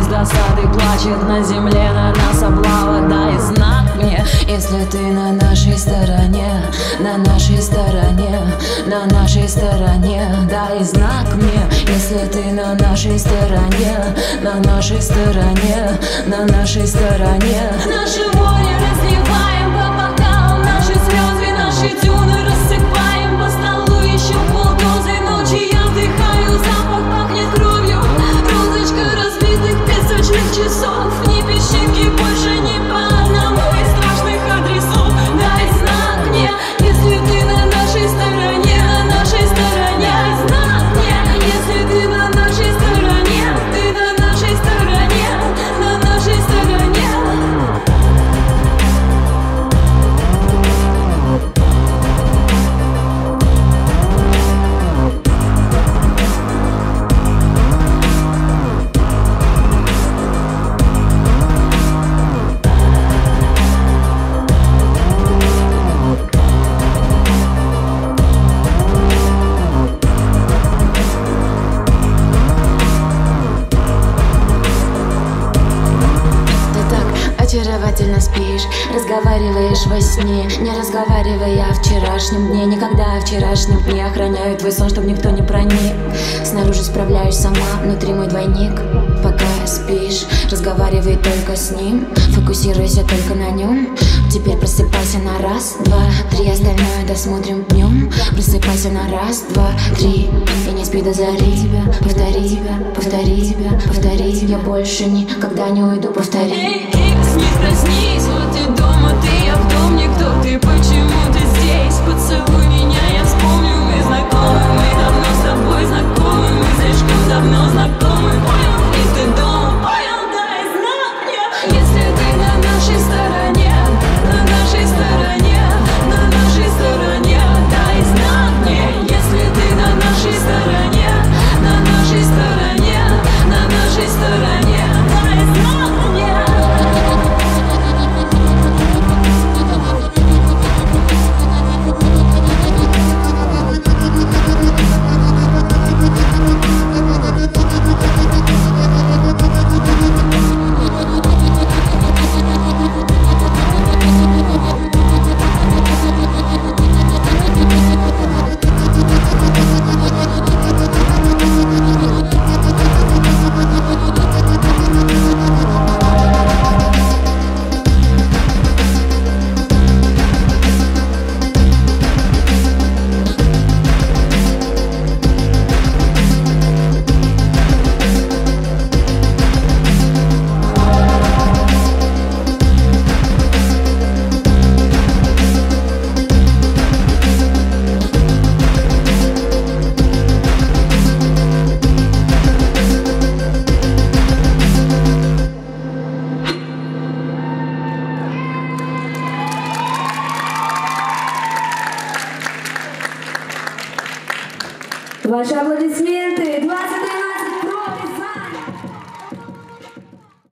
с досады плачет на земле, на нас облава. Дай знак мне, если ты на нашей стороне, на нашей стороне, на нашей стороне. Дай знак мне, если ты на нашей стороне, на нашей стороне, на нашей стороне. Наше море разливаем по бокалам, наши слезы, наши дюны рассыпаем по столу еще полдозы ночи. Я вдыхаю запах, пахнет кровью, розочка разбитых песочных часов. Ни песчинки больше не по одному из страшных адресов. Дай знак мне, если ты на нашей стороне, на нашей стороне. Дай знак мне, если ты на нашей стороне, ты на нашей стороне, на нашей стороне. Очаровательно спишь, разговариваешь во сне, не разговаривая о вчерашнем дне. Никогда о вчерашнем дне. Охраняю твой сон, чтоб никто не проник. Снаружи справляюсь сама, внутри мой двойник. Пока спишь, разговаривай только с ним, фокусируйся только на нем. Теперь просыпайся на раз, два, три, остальное досмотрим днем. Просыпайся на раз, два, три, и не спи до зари. Повтори, повтори, повтори. Я больше никогда не уйду, повтори. Не проснись, вот ты дома, ты, я в дом, никто ты, почему ты здесь? Поцелуй меня, я вспомню, мы знакомы, мы давно с тобой знакомы, мы слишком давно знакомы, понял? И ты дома, понял? Дай знак мне, если ты на нашей стороне, на нашей стороне, на нашей стороне. Дай знак мне, если ты на нашей стороне, на нашей стороне, на нашей стороне. Дай знак мне. Ваши аплодисменты. 23